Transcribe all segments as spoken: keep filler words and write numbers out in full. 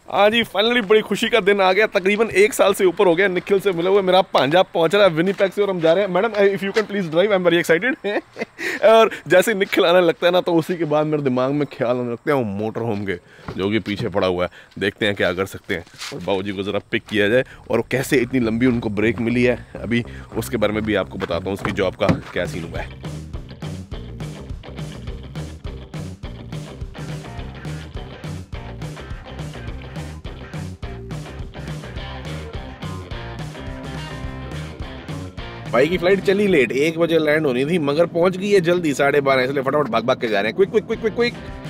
हाँ जी, फाइनली बड़ी खुशी का दिन आ गया। तकरीबन एक साल से ऊपर हो गया निखिल से मिले हुए। मेरा भांजा पहुंच रहा है विनीपेग से और हम जा रहे हैं। Madam if you can please drive, I am very excited. और जैसे निखिल आने लगता है ना, तो उसी के बाद मेरे दिमाग में ख्याल आने लगते हैं वो मोटर होम के, जो कि पीछे पड़ा हुआ है। देखते हैं क्या कर सकते हैं और बाबूजी को ज़रा पिक किया जाए और कैसे इतनी लंबी उनको ब्रेक मिली है अभी, उसके बारे में भी आपको बताता हूँ उसकी जॉब का क्या सीन हुआ है। भाई की फ्लाइट चली लेट, एक बजे लैंड होनी थी मगर पहुंच गई है जल्दी साढ़े बारह, इसलिए फटाफट भाग भाग के जा रहे हैं। Quick quick quick quick quick.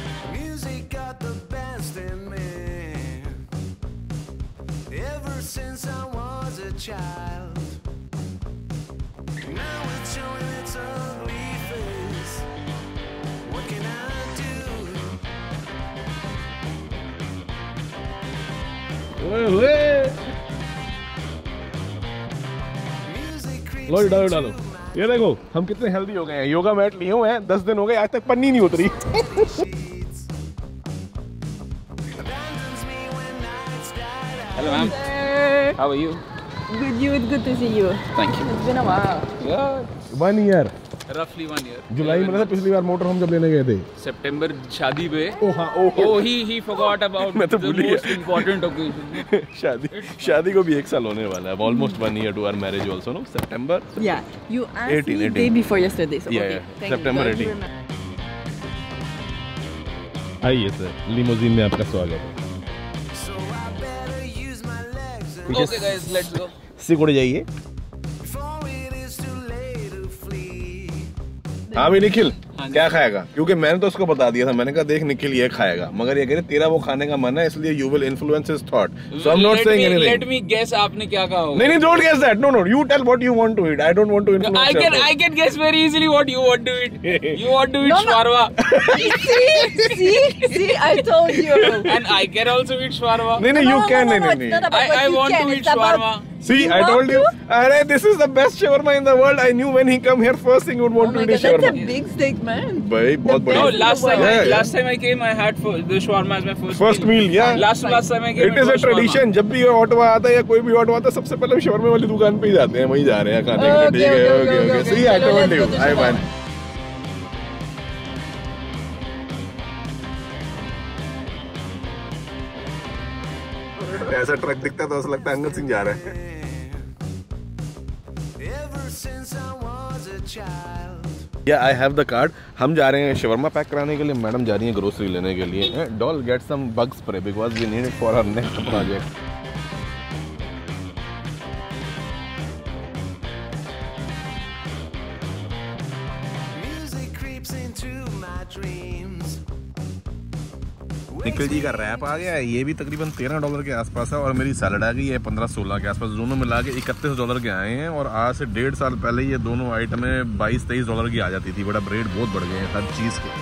लो डालो डालो, ये देखो हम कितने हेल्दी हो गए हैं। योगा मैट लिए हुए हैं, दस दिन हो गए आज तक पन्नी नहीं उतरी। Hello ma'am. How are you? Good, you. It's good to see you. Thank you. It's been a while. Yeah. One year. Roughly one year. जुलाई में था पिछली बार मोटर होम जब लेने गए थे। September शादी पे। ओ हाँ ओ। Oh he he forgot about मैं तो the भूल गया। most important occasion. शादी शादी को भी एक साल होने वाला है। Almost one year to our marriage also, no? September. Yeah. You asked eighteen, me eighteen. day before yesterday. So Yeah, okay. yeah. Thank September you. eighteen. आइए सर, लिमोजीन में आपका स्वागत है। Okay guys, let's go. सिकुड़ जाइए। हाँ भी निखिल, क्या खाएगा? क्योंकि मैंने तो उसको बता दिया था, मैंने कहा देख निखिल ये खाएगा, मगर ये कह रहे तेरा वो खाने का मन है, इसलिए you will influence his thought. So I'm not saying anything. Let me guess, आपने क्या कहा होगा? नहीं नहीं, don't guess that. No no, you tell what you want to eat. I don't want to influence. I can I can guess very easily what you want to eat. You want to eat shawarma. see, see, see. I told you. And I can also eat shawarma. नहीं नहीं, you can. नहीं नहीं नहीं. I I want to eat shawarma. See, I told you. अरे this is the best shawarma in the world. I knew when he come here, first thing he would want to eat shawarma. That's a big steak, man. भाई बहुत बढ़िया। No, last time I, last time I came, I had for the shawarma as my first. First meal, yeah. Last last time I came. It is a tradition. जब भी auto आता है या कोई भी ऑटो आता है, सबसे पहले shawarma वाली दुकान पे ही जाते हैं, वहीं जा रहे हैं खाने के लिए। ठीक है, okay okay. See, I told you. I won. ऐसा ट्रक दिखता है तो ऐसा लगता है अंगद सिंह जा रहा है। या आई हैव द कार्ड। हम जा रहे हैं शवरमा पैक कराने के लिए, मैडम जा रही हैं ग्रोसरी लेने के लिए। Doll get some bug spray because we need it for our next project. Nikhil ji का रैप आ गया है, ये भी तकरीबन तेरह डॉलर के आसपास है और मेरी सैलड आ गई है पंद्रह सोलह के आसपास, दोनों मिला के इकतीस डॉलर के आए हैं। और आज से डेढ़ साल पहले ये दोनों आइटमें बाईस तेईस डॉलर की आ जाती थी। बड़ा रेट बहुत बढ़ गए हैं हर चीज़ के।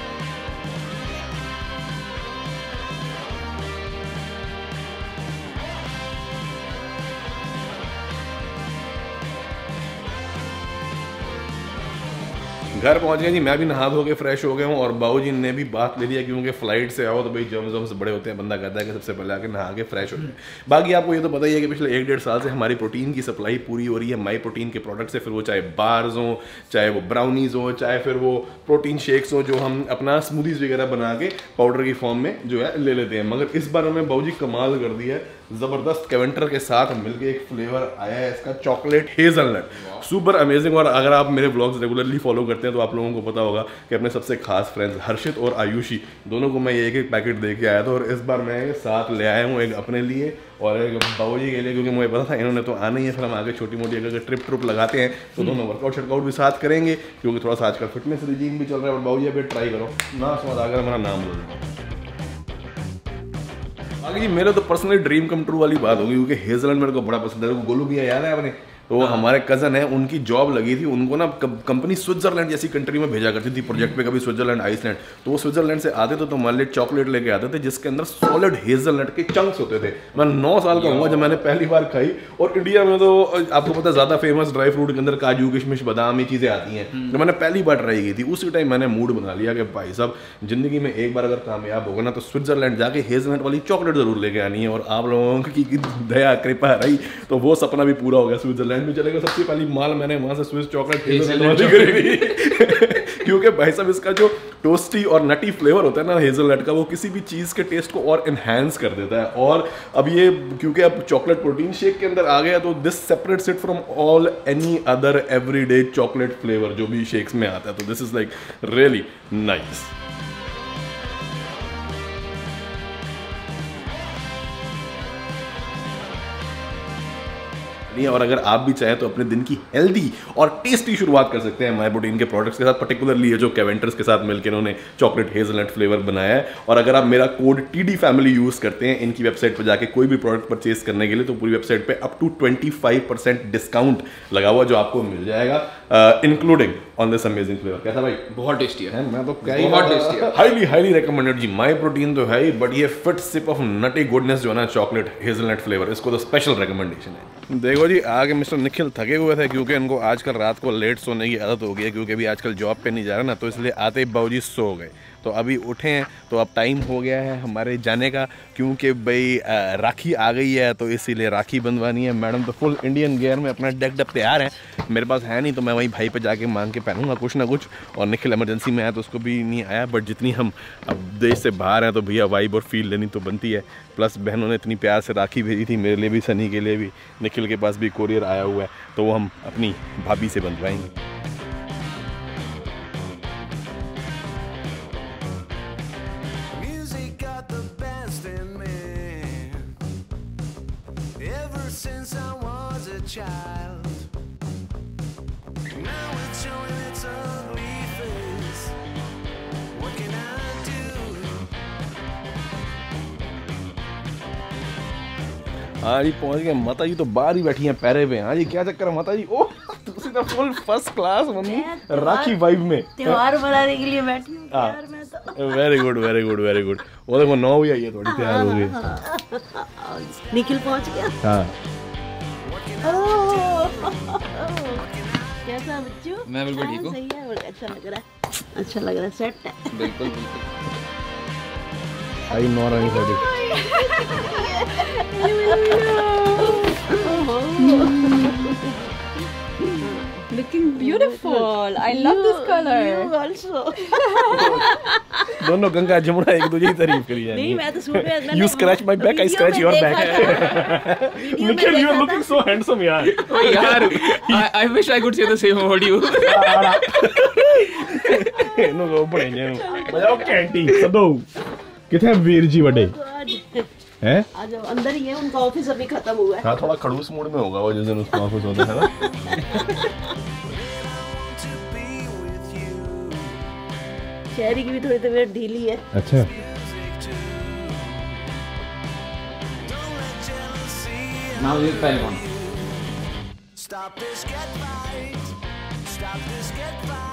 घर पहुंच गए जी, मैं भी नहा धो के फ्रेश हो गया हूँ और बाबूजी ने भी बात ले लिया, क्योंकि फ्लाइट से आओ तो भाई जम्स जम्स बड़े होते हैं, बंदा कहता है कि सबसे पहले आके नहा के फ्रेश हो जाए। बाकी आपको ये तो पता ही है कि पिछले एक डेढ़ साल से हमारी प्रोटीन की सप्लाई पूरी हो रही है माई प्रोटीन के प्रोडक्ट से, फिर वो चाहे बार्स हो, चाहे वो ब्राउनीज हो, चाहे फिर वो प्रोटीन शेक्स हो, जो हम अपना स्मूदीज वगैरह बना के पाउडर की फॉर्म में जो है ले लेते हैं। मगर इस बार हमें बाबूजी कमाल कर दिया है, ज़बरदस्त कैवेंटर के साथ मिलके एक फ्लेवर आया है इसका, चॉकलेट हेजलनट, सुपर अमेजिंग। और अगर आप मेरे ब्लॉग्स रेगुलरली फॉलो करते हैं तो आप लोगों को पता होगा कि अपने सबसे खास फ्रेंड्स हर्षित और आयुषी दोनों को मैं एक एक पैकेट दे के आया था, और इस बार मैं साथ ले आया हूँ, एक अपने लिए और एक बाबूजी के लिए, क्योंकि मुझे पता था इन्होंने तो आना ही है। फिर हम आगे छोटी मोटी अगर ट्रिप ट्रिप लगाते हैं तो दोनों वर्कआउट शर्कआउट भी साथ करेंगे, क्योंकि थोड़ा सा आजकल फिटनेस रिजीम भी चल रहा है। और बाबूजी अभी ट्राई करो ना, स्वाद अगर मेरा नाम लो। बाकी जी मेरा तो पर्सनली ड्रीम कम ट्रू वाली बात होगी, क्योंकि हेजलनट मेरे को बड़ा पसंद है। गोलू भैया याद है आपने, तो वो हमारे कज़न है, उनकी जॉब लगी थी, उनको ना कंपनी स्विट्जरलैंड जैसी कंट्री में भेजा करती थी प्रोजेक्ट पे, कभी स्विट्जरलैंड, आइसलैंड। तो वो स्विट्जरलैंड से आते थे तो हमारे लिए चॉकलेट लेके आते थे जिसके अंदर सॉलिड हेजलनट के चंक्स होते थे। मैं नौ साल का हुआ जब मैंने पहली बार खाई। और इंडिया में तो आपको पता है ज़्यादा फेमस ड्राई फ्रूट के अंदर काजू, किशमिश, बादाम, ये चीज़ें आती हैं। तो मैंने पहली बार ट्राई की थी, उसी टाइम मैंने मूड बना लिया कि भाई साहब जिंदगी में एक बार अगर कामयाब होगा ना तो स्विट्जरलैंड जाके हेजलनट वाली चॉकलेट जरूर लेके आनी है। और आप लोगों की दया कृपा रही तो वो सपना भी पूरा हो गया, स्विट्जरलैंड में चले गए। सबसे पहली माल मैंने वहाँ से स्विस चॉकलेट हेजलनट खरीदी क्योंकि भाई साहब इसका जो टोस्टी और नटी फ्लेवर होता है ना हेजलनट का, वो किसी भी चीज़ के टेस्ट को और इन्हांस कर देता है। और अब ये क्योंकि अब चॉकलेट प्रोटीन शेक के अंदर आ गया तो this separates it from all any other everyday chocolate flavour जो भी शेक्स में आता है। तो this is like really nice. और अगर आप भी चाहें तो अपने दिन की हेल्दी और टेस्टी शुरुआत कर सकते हैं माय प्रोटीन के प्रोडक्ट्स के साथ, पर्टिकुलरली ये जो कैवेंटर्स के साथ मिलकर उन्होंने चॉकलेट हेजलनट फ्लेवर बनाया है। और अगर आप मेरा code T D family use करते हैं इनकी वेबसाइट पर जाके कोई भी प्रोडक्ट परचेज करने के लिए, तो पूरी वेबसाइट पे up to twenty five percent discount लगा हुआ जो आपको मिल जाएगा, including on this amazing flavour. कैसा भाई? बहुत टेस्टी है, मैं तो क्या बहुत टेस्टी है, हाईली हाईली रिकमेंडेड जी। माय प्रोटीन तो है ही, बट ये fit sip of nutty goodness जो है ना चॉकलेट हेजलनट फ्लेवर, इसको तो स्पेशल रिकमेंडेशन है। देखो जी आगे मिस्टर निखिल थके हुए थे क्योंकि इनको आजकल रात को लेट सोने की आदत हो गई है, क्योंकि अभी आजकल जॉब पे नहीं जा रहा ना, तो इसलिए आते ही बाबूजी सो गए। तो अभी उठे हैं तो अब टाइम हो गया है हमारे जाने का, क्योंकि भाई राखी आ गई है तो इसीलिए राखी बंधवानी है। मैडम तो फुल इंडियन गेयर में अपना डेक डप तैयार है, मेरे पास है नहीं तो मैं वहीं भाई पे जाके मांग के पहनूंगा कुछ ना कुछ। और निखिल इमरजेंसी में आया तो उसको भी नहीं आया, बट जितनी हम अब देश से बाहर हैं तो भैया वाइब और फील लेनी तो बनती है। प्लस बहनों ने इतनी प्यार से राखी भेजी थी मेरे लिए भी, सनी के लिए भी, निखिल के पास भी कोरियर आया हुआ है तो वो हम अपनी भाभी से बंधवाएंगे। Child. Now it's showing its ugly face. What can I do? हाँ जी पहुंच गए। माता जी तो बाहर ही बैठी हैं पैरे पे। हाँ जी क्या चक्कर है माता जी? ओह तुसी तो full first class mummy Rakhi vibe में त्योहार मनाने के लिए बैठी हूँ यार मैं तो। Very good very good very good. वो देखो नौ भी आई है, थोड़ी तैयार हो गई। निखिल पहुंच गया। हाँ कैसा बच्चू? मैं बिल्कुल ठीक हूँ। सही है, बड़ा अच्छा लग रहा है, अच्छा लग रहा है, सेट है। बिल्कुल बिल्कुल। I not any ready. Looking beautiful. I love this color. You also. दोनों गंगा जमुना एक दूसरे की तारीफ करी जाएंगी। नहीं मैं तो सूट में You scratch my back, I scratch your back. Nikhil, you are looking so handsome यार। Oh यार, I I wish I could say the same about you. No go बड़े ने बजाओ कैंटी सदो किथे वीर जी बड़े हैं? आज अंदर ही है, उनका ऑफिस अभी खत्म हुआ है। हाँ थोड़ा खड़ूस मूड में होगा वो जिस दिन उसका ऑफिस होता है ना। शहरी की भी थोड़ी तबीयत ढीली है। अच्छा Now you pile on. Stop this cat fight. Stop this cat fight.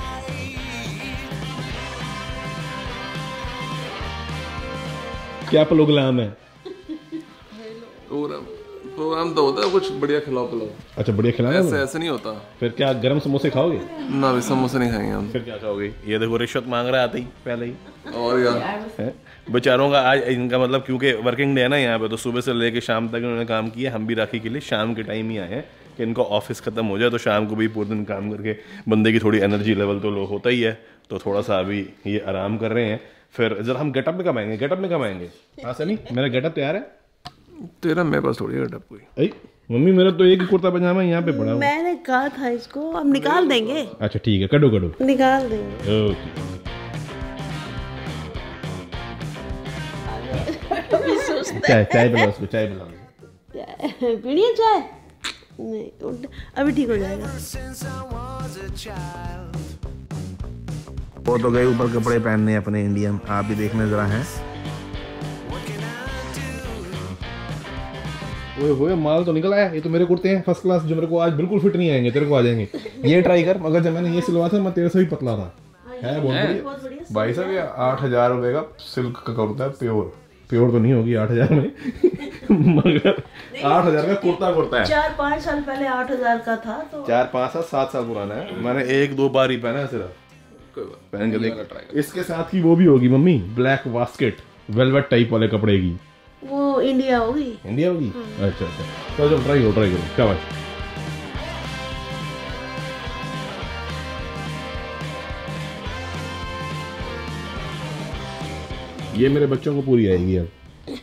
क्या प्रोग्राम है? प्रोग्राम प्रोग्राम तो होता है कुछ बढ़िया खिलाओ पिलाओ। अच्छा बढ़िया खिलाना ऐसे ऐसे नहीं होता। फिर क्या गरम समोसे खाओगे? ना भी समोसे नहीं खाएंगे हम। फिर क्या खाओगे? ये देखो रिश्वत मांग रहा आते ही पहले ही। और यार बेचारों का आज इनका मतलब क्योंकि वर्किंग डे है ना यहाँ पे, तो सुबह से लेके शाम तक इन्होंने काम किया। हम भी राखी के लिए शाम के टाइम ही आए हैं कि इनको ऑफिस खत्म हो जाए, तो शाम को भी पूरे दिन काम करके बंदे की थोड़ी एनर्जी लेवल तो लो होता ही है, तो थोड़ा सा अभी ये आराम कर रहे हैं। फिर जरा हम गेटअप में कब आएंगे? गेटअप में कब आएंगे? हाँ सनी मेरा गेटअप तैयार है। तेरा मेरे पास थोड़ी गेटअप कोई। अरे मम्मी मेरा तो एक ही कुर्ता पजामा यहाँ पे पड़ा हुआ। मैंने कहा था इसको हम निकाल देंगे। अच्छा ठीक है कटो कटो निकाल देंगे। ओके चाय चाय पिलाओ उसको, चाय पिलाओ। पीनी है चाय? नहीं अभी ठीक हो जाएगा। Since I was a child. वो तो गए ऊपर कपड़े पहनने अपने इंडियन, आप भी देखने जरा हैं। ओए होए माल तो निकल आया। ये तो मेरे कुर्ते हैं फर्स्ट क्लास, जो मेरे को आज बिल्कुल फिट नहीं आएंगे, तेरे को आ जाएंगे। ये ट्राई कर। मगर जब मैंने ये सिलवाया था मैं तेरे से भी पतला था। है बहुत बढ़िया भाई साहब। ये आठ हजार रुपए का सिल्क का कुर्ता है, प्योर प्योर तो नहीं होगी आठ हजार में मगर आठ हजार का कुर्ता कुर्ता है। चार पाँच साल पहले आठ हजार का था, तो चार पाँच साल सात साल पुराना है। मैंने एक दो बार ही पहना है सिर्फ। पहन के देख। इसके साथ की वो भी होगी mummy, black basket velvet type वाले कपड़े की। वो इंडिया होगी। इंडिया होगी। अच्छा अच्छा चलो चलो ट्राई करो ट्राई करो। क्या बात। ये मेरे बच्चों को पूरी आएगी अब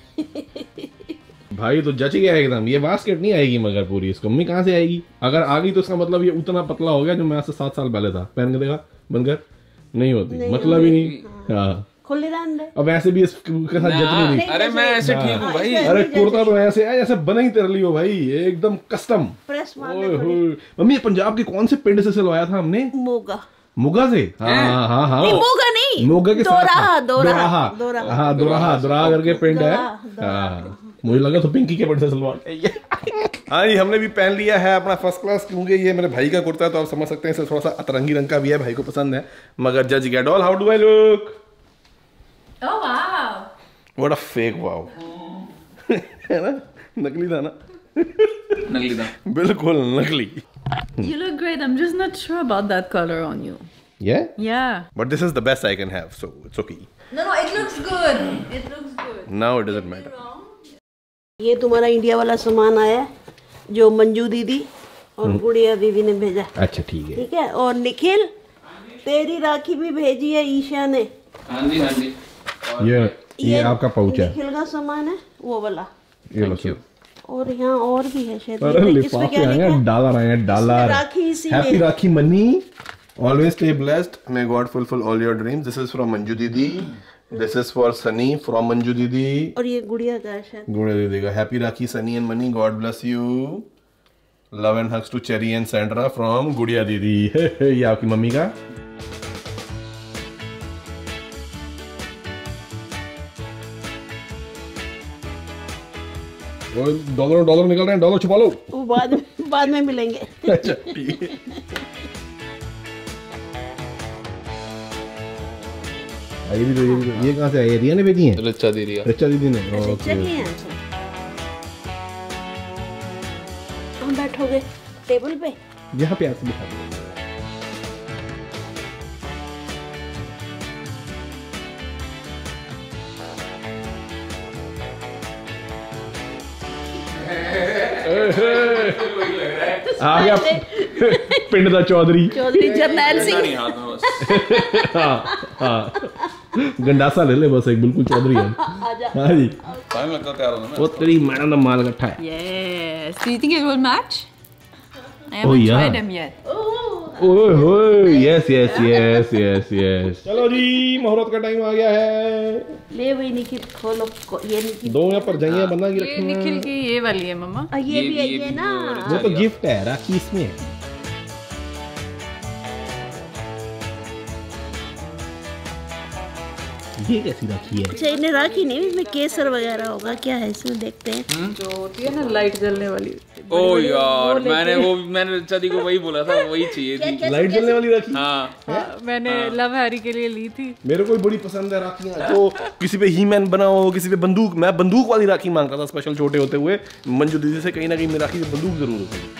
भाई तो जच गया एकदम। ये बास्केट नहीं आएगी मगर पूरी इसको मम्मी कहाँ से आएगी? अगर आ गई तो इसका मतलब ये उतना पतला हो गया जो मैं आज से सात साल पहले था। पहन के देखा बनकर नहीं होती, नहीं मतलब ही नहीं। हाँ खुले रहने। अब ऐसे भी इसके साथ जच नहीं रही। अरे मैं ऐसे ठीक हूँ भाई। अरे कुर्ता तो ऐसे है जैसे बना ही तेरे लिए हो भाई, एकदम कस्टम। प्रेस मम्मी पंजाब के कौन से पिंड से सिलवाया था हमने? मोगा। मुगा से? हाँ हाँ हाँ हाँ मोगा नहीं, मोगा के दोराहा दोराहा दोराहा हाँ दोराहा दोराहा करके पिंड है। हाँ मुझे लगा तो पिंकी के पिंड से सिलवा। हाँ जी हमने भी पहन लिया है अपना फर्स्ट क्लास, क्योंकि ये मेरे भाई का कुर्ता है तो आप समझ सकते हैं इसे थोड़ा सा अतरंगी रंग का भी है, भाई को पसंद है। मगर जज गया doll, how do I look? Oh wow. What a fake wow. है ना, नकली था ना? नकली था बिल्कुल नकली। You look great. I'm just not sure about that color on you. Yeah? Yeah. But this is the best I can have, so it's okay. No, no, it looks good. It looks good. Now it doesn't matter. ये तुम्हारा India वाला सामान आया जो मंजू दीदी और गुड़िया दीदी ने भेजा। अच्छा ठीक है। ठीक है। और निखिल तेरी राखी भी भेजी है ईशा ने। हाँ जी हाँ जी। ये ये आपका पाउच है। निखिल का सामान है वो वाला। ये लो। और यहाँ और भी है शायद। अरे लिफाफे आए हैं, डॉलर आए हैं, डॉलर। राखी इसी में। Happy Rakhi Money, always stay blessed, may God fulfil all your dreams. This is from Manju didi, this is for Sunny from Manju didi. और ये गुड़िया का है शायद। गुड़िया दीदी का। Happy Rakhi Sunny and Money, God bless you, love and hugs to Cherry and Sandra from Gudiya didi. ये आपकी मम्मी का। डॉलर डॉलर निकल रहे हैं, डॉलर छुपा लो। वो बाद में बाद में मिलेंगे। अच्छा ठीक है। ये भी तो ये भी तो ये कहाँ से आई है? रिया ने भेजी है? रच्चा दे रिया। रच्चा दीदी ने। अच्छा किए हैं। हम बैठोगे टेबल पे? यहाँ पे आके बिठा दो। आ गया पिंड दा चौधरी। चौधरी जरनैल सिंह। हाँ हाँ गंडासा ले ले बस एक, बिल्कुल चौधरी है। हाँ जी टाइम लगता तैयार होने में। वो तेरी मैडम का माल इकट्ठा है। Yes. Do you think it will match? I haven't Oh, yeah. tried them yet. ओए होए yes yes yes yes yes. चलो जी मुहूर्त का टाइम आ गया है। ले वही निखिल खोलो को, ये निखिल दो यहाँ पर जाइए बना के ये रखी निखिल की ये वाली है मम्मा। और ये ये- भी है ये ये भी ना। और- वो तो गिफ्ट है, राखी इसमें है। ये कैसी राखी है? अच्छा इन्हें राखी नहीं, इसमें केसर वगैरह होगा, क्या है इसमें देखते हैं। जो होती है ना लाइट जलने वाली। ओ यार मैंने वो मैंने रच्चा दी को वही बोला था, वही चाहिए थी। लाइट जलने वाली राखी। हाँ हाँ, मैंने लव हैरी के लिए ली थी। मेरे को भी बड़ी पसंद है राखियाँ। तो किसी पे ही मैन बना हो, किसी पे बंदूक। मैं बंदूक वाली राखी मांगता था स्पेशल छोटे होते हुए। मंजू दीदी से कहीं ना कहीं मेरी राखी में बंदूक जरूर होती है।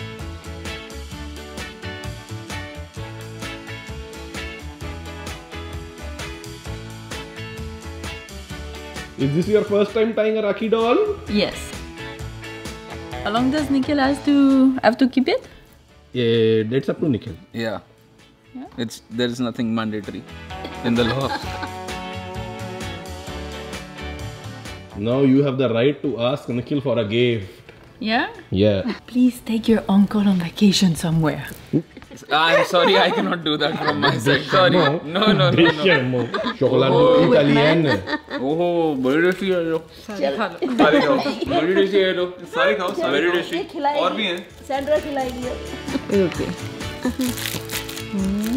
Is this your first time tying a Rakhi doll? Yes. How long does Nikhil has to have to keep it? Yeah, that's up to Nikhil. yeah it's there is nothing mandatory in the law. Now you have the right to ask Nikhil for a gift. Yeah. Yeah. Please take your uncle on vacation somewhere. I'm sorry, I cannot do that from my side. Sorry. No, no, no, no. Diciamo, chocolate italiano. ओहो बड़ी tasty है लोग। सारे खा लो। सारे खाओ, बड़ी tasty है लोग। सारे खाओ, वेरी टेस्टी। और भी हैं। सैंड्रा खिलाएगी। Okay.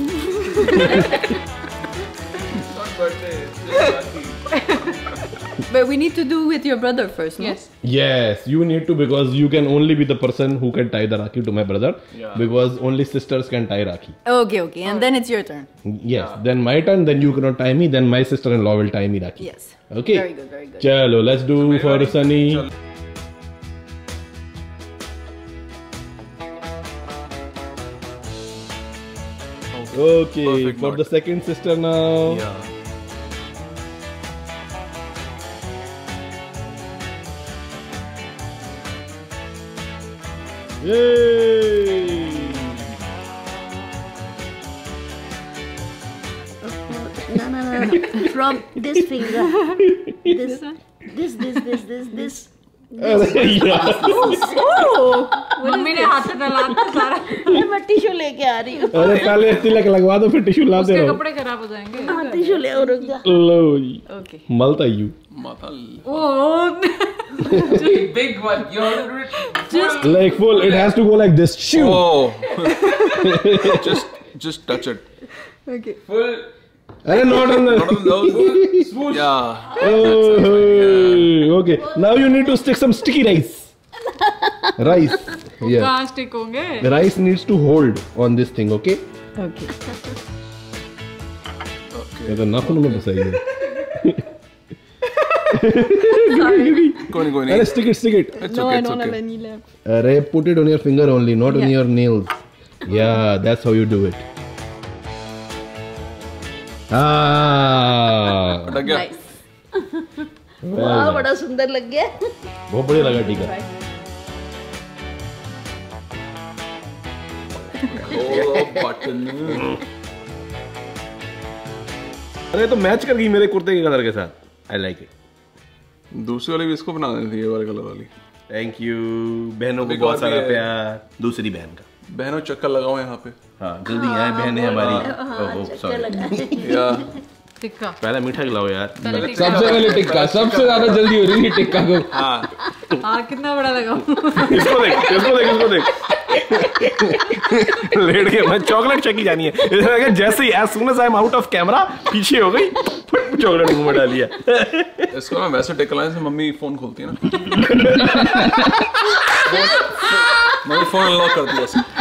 Not birthday, it's just But we need to do with your brother first, no? Yes. Yes, you need to because you can only be the person who can tie the Rakhi to my brother. Yeah. Because only sisters can tie Rakhi. Okay, okay. And then it's your turn. Yes, then my turn, then you cannot tie me, then my sister-in-law will tie me Rakhi. Yes. Okay. Very good, very good. Chalo, let's do for Sunny. Okay, Perfect for knot. the second sister now. Yeah. Yay! No, no, no, no. From this finger. This, this, this, this, this, this. Yeah. Mummy ने हाथ से फैलाता सारा ये मैं tissue लेके आ रही हूँ. अरे पहले तिलक लगवा दो फिर टिश्यू लाते उसके रहो. कपड़े खराब हो जाएंगे. हाँ टिश्यू ले और रुक जा. लो जी. Okay. Malta you. Mata. Oh. Big one. You have to do it. Just Like full, it has to go like this. Shoo. Oh. just, just touch it. okay. Full. अरे not on the. Not on those. Smooth. Yeah. Oh, okay. Now you need to stick some sticky rice. Rice. Yeah. कहाँ stick होंगे? The rice needs to hold on this thing, okay? Okay. ये तो नाखून में फंसाई है. कोई नहीं, कोई अरे नहीं. stick it, stick it. It's No, okay, I it's don't have okay. any left. अरे put it on your finger only, not on Yeah. your nails. Yeah, that's how you do it. Ah. अटक गया. Nice. वाह बड़ा सुंदर लग गया. बहुत बढ़िया लगा टीका. Oh, button. अरे तो मैच कर गई मेरे कुर्ते के कलर के साथ. I like it. दूसरी वाली भी इसको बना देनी थी, ये वाले कलर वाली. Thank you. बहनों को अभी बहुत और भी सारा है. प्यार. दूसरी बहन का. बहनों चक्कर लगाओ यहाँ पे. हाँ जल्दी आए बहनें हमारी. हाँ ओह चक्कर सॉरी. लगा. या टिक्का. पहले मीठा खिलाओ यार. टिक्का. सबसे पहले टिक्का. सबसे ज्यादा जल्दी हो रही है टिक्का को. हाँ. हाँ कितना बड़ा लगा. इसको देख, इसको देख, इसको देख. लेट के मैं चॉकलेट चकी जानी है. इधर लगा जैसे ही as soon as I am out of camera पीछे हो गई. फट चॉकलेट मुंह में डाली है. इसको ना वैसे टिक्का लाने से मम्मी फोन खोलती है ना. मम्मी फोन अनलॉक कर दिया ऐसे.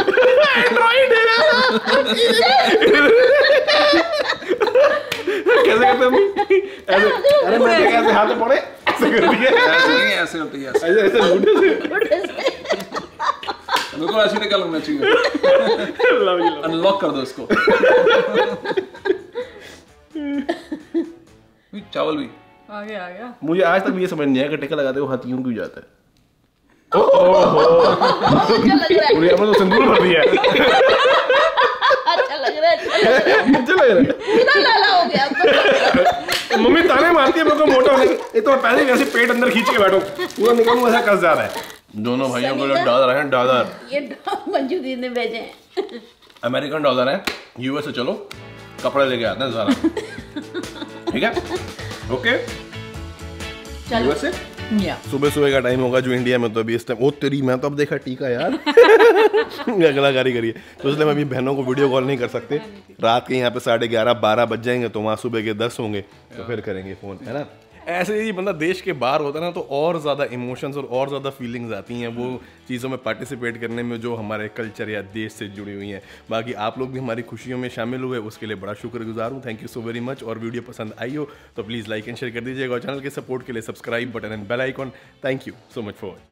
कैसे करते हम? ऐसे. अरे मैं कैसे हाथ में पड़े? ऐसे कर दिया. ऐसे नहीं, ऐसे होती है. ऐसे ऐसे ऐसे लूटे से. बिल्कुल ऐसे टिक्का लगना चाहिए. अनलॉक कर दो इसको. चावल भी. आ गया आ गया. मुझे आज तक भी ये समझ नहीं आया कि टिक्का लगाते हुए हाथ यूं क्यों जाता है. ओहो. अच्छा लग रहा है. पूरी हमने तो सिंदूर भर दिया. अच्छा लग रहा है. अच्छा लग रहा है. पूरा लाला हो गया. मम्मी ताने मारती है मेरे को मोटा होने के. ये तो मैं पहले वैसे पेट अंदर खींच के बैठो. पूरा निकालूं ऐसा कस जा रहा है. दोनों भाइयों को जो डॉलर है डॉलर. ये मंजू दी ने भेजे हैं. अमेरिकन डॉलर है. यूएस से चलो कपड़े लेके आते हैं सारा. ठीक है. ओके. यूएस से या. सुबह सुबह का टाइम होगा जो इंडिया में तो अभी इस टाइम. ओ तेरी मैं तो अब देखा टीका यार. अगलाकारी करिए. तो इसलिए हम अभी बहनों को वीडियो कॉल नहीं कर सकते. रात के यहाँ पे साढ़े ग्यारह बारह बज जाएंगे तो वहाँ सुबह के दस होंगे तो फिर करेंगे फोन, है ना. ऐसे ही बंदा देश के बाहर होता है ना तो और ज़्यादा इमोशंस और और ज़्यादा फीलिंग्स आती हैं वो चीज़ों में पार्टिसिपेट करने में जो हमारे कल्चर या देश से जुड़ी हुई हैं. बाकी आप लोग भी हमारी खुशियों में शामिल हुए उसके लिए बड़ा शुक्रगुजार हूँ. Thank you so very much. और वीडियो पसंद आई हो तो प्लीज़ लाइक एंड शेयर कर दीजिएगा और चैनल के सपोर्ट के लिए subscribe button and bell icon. Thank you so much for